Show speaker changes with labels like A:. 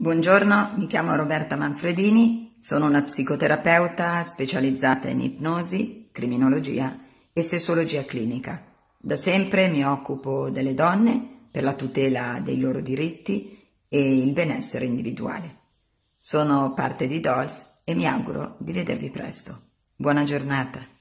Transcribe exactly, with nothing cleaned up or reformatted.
A: Buongiorno, mi chiamo Roberta Manfredini, sono una psicoterapeuta specializzata in ipnosi, criminologia e sessuologia clinica. Da sempre mi occupo delle donne per la tutela dei loro diritti e il benessere individuale. Sono parte di Dolls e mi auguro di vedervi presto. Buona giornata.